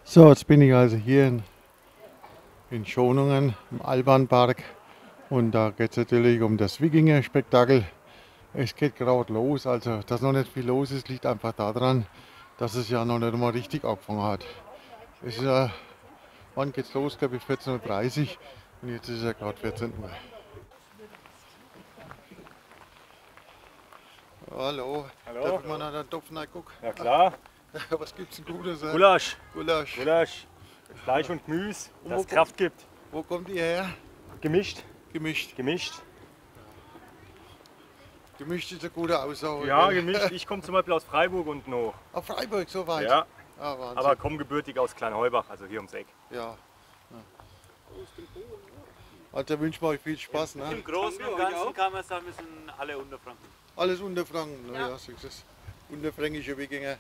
So, jetzt bin ich also hier in Schonungen im Albanpark und da geht es natürlich um das Wikinger-Spektakel. Es geht gerade los, also dass noch nicht viel los ist, liegt einfach daran, dass es ja noch nicht mal richtig angefangen hat. Es ist ja, wann geht's los? Glaube ich 14:30 Uhr und jetzt ist ja gerade 14 Uhr. Hallo, Hallo. darf ich mal nach den Topf reingucken? Ja klar, Was gibt's denn Gutes? Gulasch. Gulasch. Gulasch. Fleisch und Gemüse, Und das Kraft gibt. Wo kommt ihr her? Gemischt. Gemischt. Gemischt. Gemischt ist eine gute Aussage. Ja, gell? gemischt. Ich komme zum Beispiel aus Freiburg und noch. Auf Freiburg so weit? Ja, Ah, Wahnsinn. aber komme gebürtig aus Kleinheubach, also hier ums Eck. Ja. Also wünschen wir euch viel Spaß. Ne? Im Großen und Ganzen kann man sagen, wir sind alle Unterfranken. Alles Unterfranken. Ja. Ja, so ist es. Unterfränkische Wikinger.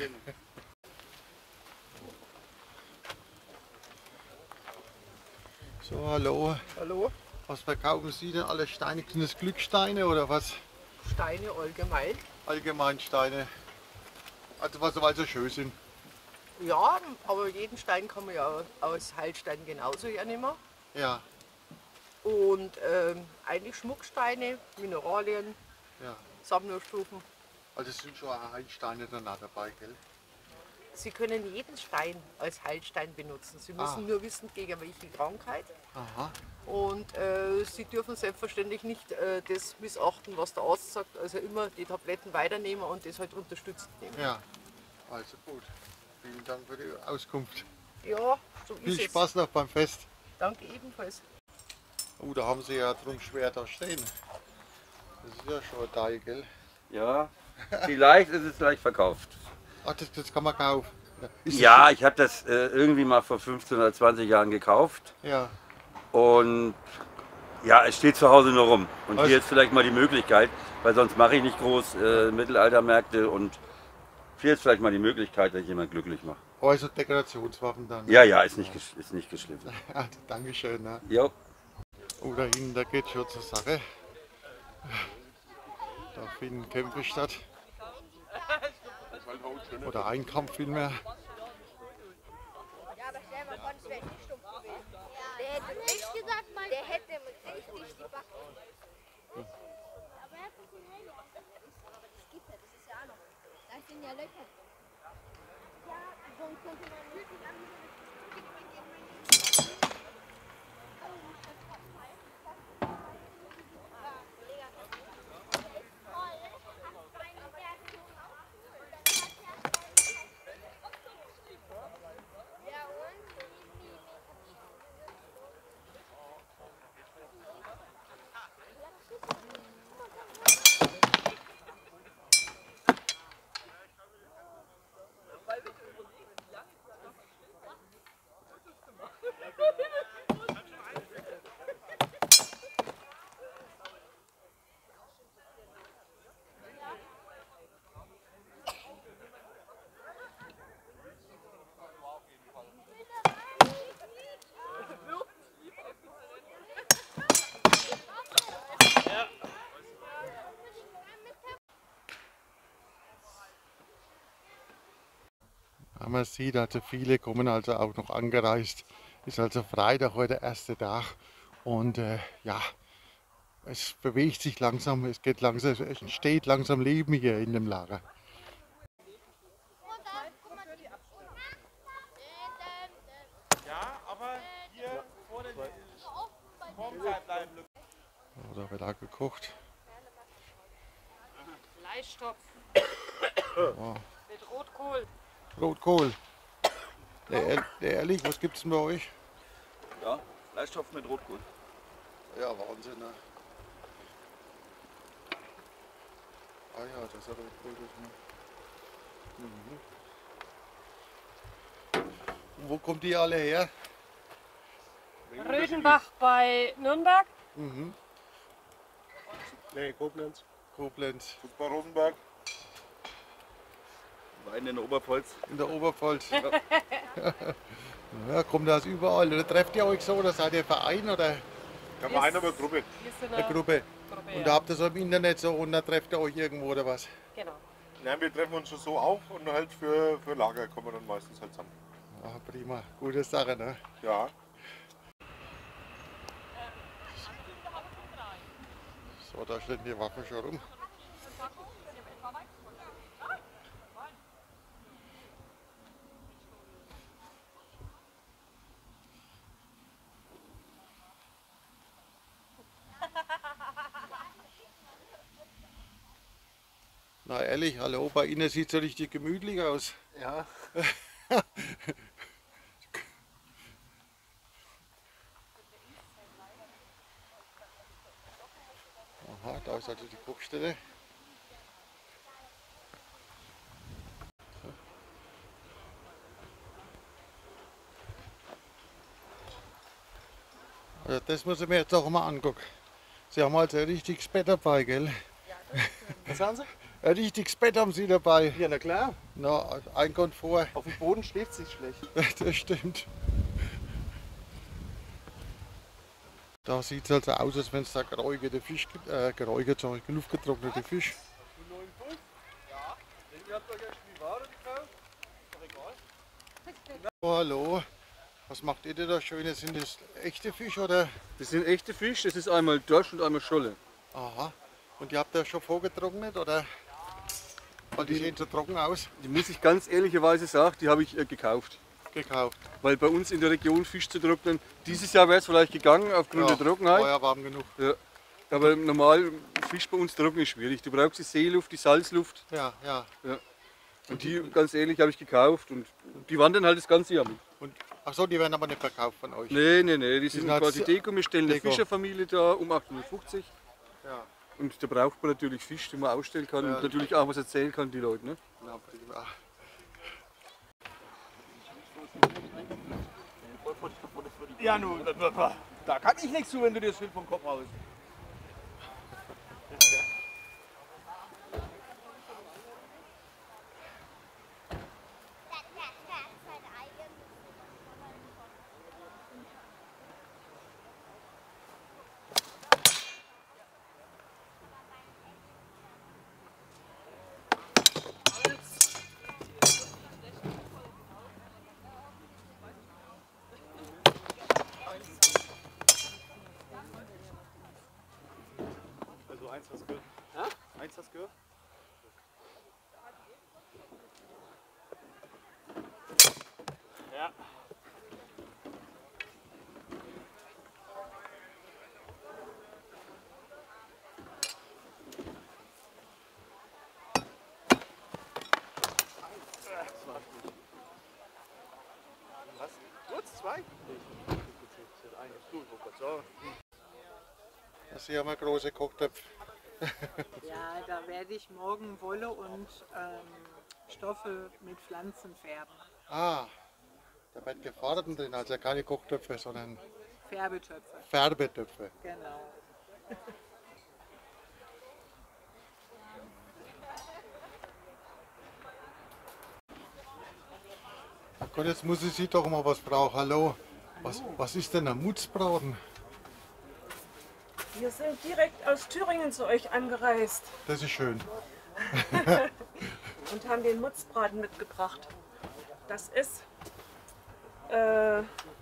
So, hallo. Hallo, Was verkaufen Sie denn? Alle Steine? Sind das Glücksteine oder was? Steine allgemein. Allgemeinsteine. Also was, weil sie schön sind. Ja, aber jeden Stein kann man ja als Heilstein genauso hernehmen. Ja, Und eigentlich Schmucksteine, Mineralien, ja. Sammlerstufen. Also es sind schon Heilsteine danach dabei, gell? Sie können jeden Stein als Heilstein benutzen. Sie müssen Ah. nur wissen, gegen welche Krankheit. Aha. Und Sie dürfen selbstverständlich nicht das missachten, was der Arzt sagt. Also immer die Tabletten weiternehmen und das halt unterstützend nehmen. Ja, also gut. Vielen Dank für die Auskunft. Ja, so Viel ist Spaß noch beim Fest. es. Danke ebenfalls. Oh, da haben sie ja drum schwer da stehen. Das ist ja schon ein Teil, gell? Ja, vielleicht ist es gleich verkauft. Ach, das kann man kaufen. Ist Ja, ich habe das irgendwie mal vor 15 oder 20 Jahren gekauft das, ja. und ja, es steht zu Hause nur rum. Und Was? hier ist vielleicht mal die Möglichkeit, weil sonst mache ich nicht groß Mittelaltermärkte und hier ist vielleicht mal die Möglichkeit, dass ich jemand glücklich mache. Also Dekorationswaffen dann. Ja, ja, ist nicht geschliffen. Ja, Dankeschön. Ne? Jo. Oh, da hinten, da geht schon zur Sache. Da finden Kämpfe statt. Oder ein Kampf vielmehr. Ja, aber stell mal vor, das wäre nicht stumpf gewesen. Der hätte nicht gesagt, Mann. Der hätte richtig die Backe. Aber er hat das in Hände. Das gibt es, das ist ja auch noch. Da sind ja Löcher. Ja, sonst könnte man nicht die ganze Ja, man sieht, also viele kommen also auch noch angereist. Ist also Freitag heute der erste Tag. Und ja, es bewegt sich langsam, es geht langsam, es entsteht langsam Leben hier in dem Lager. Ja, aber hier vor der Formzeit bleiben. Oh, da wird auch gekocht. Fleischtopf Oh, mit Rotkohl. Rotkohl. Der Ehrlich, was gibt's denn bei euch? Ja, Fleischtopf mit Rotkohl. Ja, Wahnsinn. Ne? Ah ja, das ist ja Rotkohl. Und wo kommt die alle her? Rödenbach bei Nürnberg. Mhm. Nee, Koblenz. Koblenz. Bei Rosenberg. Wein in der Oberpfalz. In der Oberpfalz. Ja, kommt das überall. Oder trefft ihr euch so? Oder seid ihr Verein oder Ja, mal einer Gruppe. Wir sind eine Gruppe? Gruppe, Und ja. da habt ihr so im Internet so und da trefft ihr euch irgendwo oder was? Genau. Nein, wir treffen uns schon so auf und halt für Lager kommen wir dann meistens halt zusammen. Ah, prima, gute Sache, ne? Ja. So, da stehen die Waffen schon rum. Na ehrlich, hallo, bei Ihnen sieht es so richtig gemütlich aus. Ja. Aha, da ist also die Kochstelle. Also das muss ich mir jetzt auch mal angucken. Sie haben also ein richtiges Bett dabei, gell? Was haben Sie? Ein richtiges Bett haben Sie dabei. Ja, na klar. Na, ein Komfort. Auf dem Boden schläft sich schlecht. Das stimmt. Da sieht es also aus, als wenn es da geräucherte Fisch gibt. Luftgetrocknete Fisch. Oh, hallo. Was macht ihr denn da Schönes? Sind das echte Fisch oder? Das sind echte Fisch, das ist einmal Dorsch und einmal Scholle. Aha. Und ihr habt das schon vorgetrocknet oder? Weil die sehen so trocken aus. Die muss ich ganz ehrlicherweise sagen, die habe ich gekauft. Gekauft. Weil bei uns in der Region Fisch zu trocknen, dieses Jahr wäre es vielleicht gegangen aufgrund der Trockenheit. War ja warm genug. Ja. Aber normal Fisch bei uns trocken ist schwierig. Du brauchst die Seeluft, die Salzluft. Ja, ja. Ja. Und die, ganz ehrlich, habe ich gekauft und die wandern halt das ganze Jahr mit. Achso, die werden aber nicht verkauft von euch. Nee, die sind sind quasi halt Deko. Wir stellen eine Deko. Fischerfamilie da um 1850. Ja. Und da braucht man natürlich Fisch, den man ausstellen kann und natürlich auch was erzählen kann, die Leute. Ne? Na, prima. Ja, nun, da kann ich nichts zu, wenn du dir das Schild vom Kopf haust. Also eins hast du gehört? Eins hast du gehört? Ja. Was? Kurz? Zwei? Das hier haben wir große Kochtöpfe. Ja, da werde ich morgen Wolle und Stoffe mit Pflanzen färben. Ah, da wird gefordert drin, also keine Kochtöpfe, sondern Färbetöpfe. Färbetöpfe. Genau. Gott, jetzt muss ich Sie doch mal was brauchen. Hallo, was ist denn ein Mutzbraten? Wir sind direkt aus Thüringen zu euch angereist Das ist schön. und haben den Mutzbraten mitgebracht. Das ist eine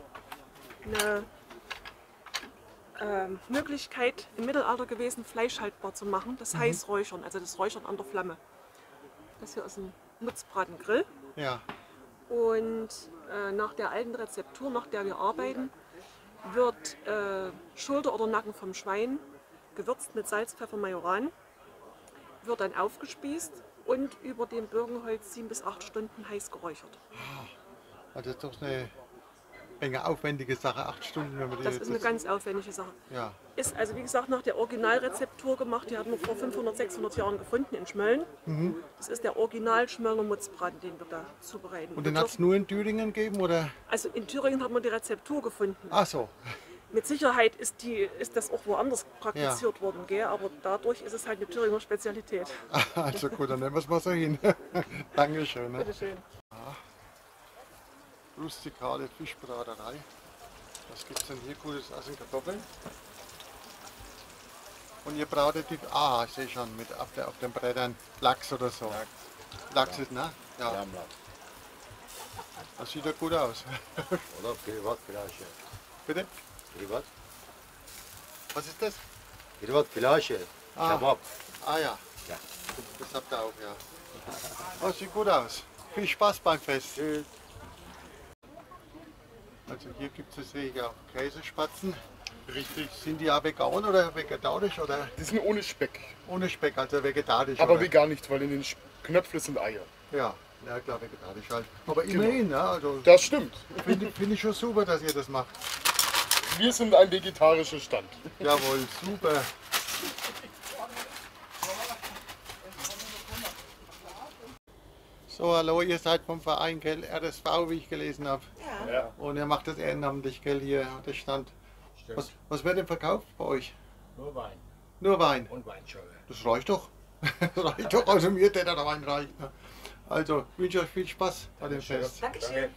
Möglichkeit im Mittelalter gewesen, Fleisch haltbar zu machen. Das heißt Räuchern, also das Räuchern an der Flamme. Das hier ist ein Mutzbratengrill. Ja, Und nach der alten Rezeptur, nach der wir arbeiten, wird Schulter oder Nacken vom Schwein gewürzt mit Salz, Pfeffer, Majoran, wird dann aufgespießt und über dem Birkenholz 7 bis 8 Stunden heiß geräuchert. also das ist doch eine Menge aufwendige Sache, 8 Stunden, wenn man die Das jetzt ist eine ganz aufwendige Sache. ja. Ist also wie gesagt nach der Originalrezeptur gemacht, die hat man vor 500, 600 Jahren gefunden in Schmölln. Das ist der Original Schmöllner Mutzbraten, den wir da zubereiten. Und den hat es nur in Thüringen gegeben, oder? Also in Thüringen hat man die Rezeptur gefunden. Ach so, Mit Sicherheit ist das auch woanders praktiziert worden, gell? Aber dadurch ist es halt eine Thüringer Spezialität. also gut, dann nehmen wir es mal so hin. Dankeschön. Ne? Bitte schön. Rustikale Fischbraterei. Was gibt es denn hier Gutes? Also Kartoffeln. Und ihr bratet die, ich sehe schon, mit auf den Brettern Lachs oder so. Lachs ist, ne? Ja. Das sieht ja gut aus. Oder Privatflasche. Bitte? Privat? Was ist das? Privatflasche. Kebab. Ah ja. Ja. Das habt ihr auch, ja. Das sieht gut aus. Viel Spaß beim Fest. Tschüss. Also hier gibt es, sehe ich, auch Käsespatzen. Richtig. Sind die auch vegan oder vegetarisch? Oder? Die sind ohne Speck. Ohne Speck, also vegetarisch. Aber oder? vegan nicht, weil in den Knöpfen sind Eier. Ja, ja klar, vegetarisch halt. Aber immerhin, ja. Also Das stimmt. Finde ich schon super, dass ihr das macht. Wir sind ein vegetarischer Stand. Jawohl, super. So, hallo, ihr seid vom Verein, gell? RSV, wie ich gelesen habe. Ja. Und ihr macht das ehrenamtlich, gell, hier, der Stand. Was wird denn verkauft bei euch? Nur Wein. Nur Wein? Und Weinschorle. Das reicht doch. Das reicht doch, also mir der Wein reicht. Ne? Also, ich wünsche euch viel Spaß bei dem Fest. Dankeschön.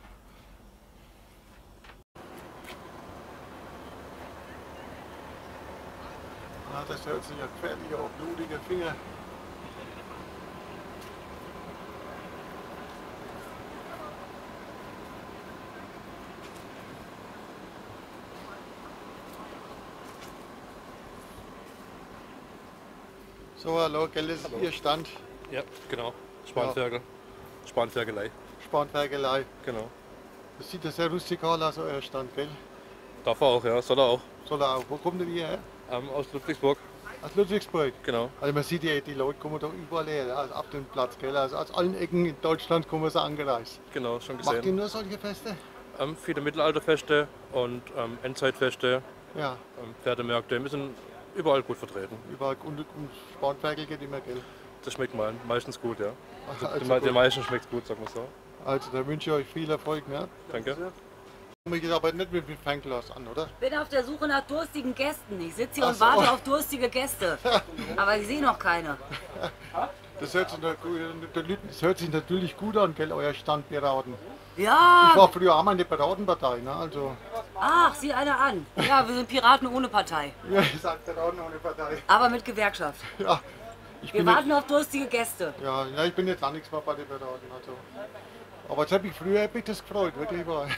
Ah, das hört sich ja gefährlich auf, blutige Finger. So, hallo, gell, das ist Ihr Stand? Ja, genau. Spanferkel. Spanferkelei. Spanferkelei. Genau. Das sieht ja sehr rustikal aus, euer Stand, gell? Darf er auch, ja. Soll er auch. Soll er auch. Wo kommt denn ihr her? Aus Ludwigsburg. Aus Ludwigsburg? Genau. Also man sieht ja, die Leute kommen doch überall her, also ab dem Platz, gell? Also aus allen Ecken in Deutschland kommen sie angereist. Genau, schon gesehen. Macht ihr nur solche Feste? Viele Mittelalterfeste und Endzeitfeste, Ja. Pferdemärkte. Wir sind überall gut vertreten. Überall und Spanferkel geht immer, gell? Das schmeckt meistens gut, ja. Also Den meisten schmeckt es gut, sagen wir so. Also da wünsche ich euch viel Erfolg, ne? Danke. Ich gehe aber nicht mit dem Fernglas an, oder? Ich bin auf der Suche nach durstigen Gästen. Ich sitze hier Ach und so. warte auf durstige Gäste. Aber ich sehe noch keine. Das hört sich natürlich gut an, gell, euer Stand beraten. Ja! Ich war früher auch mal in der Piratenpartei, ne? Also, Ach, sieh einer an. Ja, wir sind Piraten ohne Partei. ja, ihr seid Piraten ohne Partei. Aber mit Gewerkschaft. Ja, Wir warten auf durstige Gäste. Ja, ich bin jetzt auch nichts mehr bei den Piraten. Also. Aber jetzt habe ich früher hab ich das gefreut, wirklich wahr.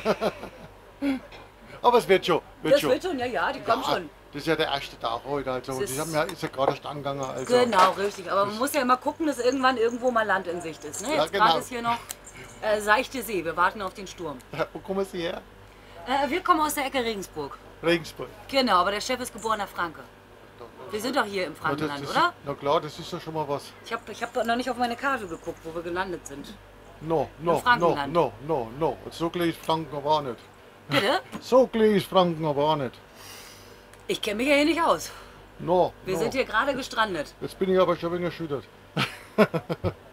Aber es wird schon. Das wird schon, ja, die kommen schon. Das ist ja der erste Tag heute. Also, Das ist ja gerade erst angegangen. Also. Genau, richtig. Aber man muss ja immer gucken, dass irgendwann irgendwo mal Land in Sicht ist. Ne? Ja, Jetzt genau. gerade ist hier noch seichte See. Wir warten auf den Sturm. Ja, wo kommen Sie her? Wir kommen aus der Ecke Regensburg. Regensburg. Genau, aber der Chef ist geborener Franke. Wir sind doch hier im Frankenland, das oder? Na klar, das ist ja schon mal was. Ich hab noch nicht auf meine Karte geguckt, wo wir gelandet sind. No. So klein ist Franken aber auch nicht. Bitte? So klein ist Franken aber auch nicht. Ich kenne mich ja hier nicht aus. No. Wir sind hier gerade gestrandet. Jetzt bin ich aber schon ein wenig erschüttert.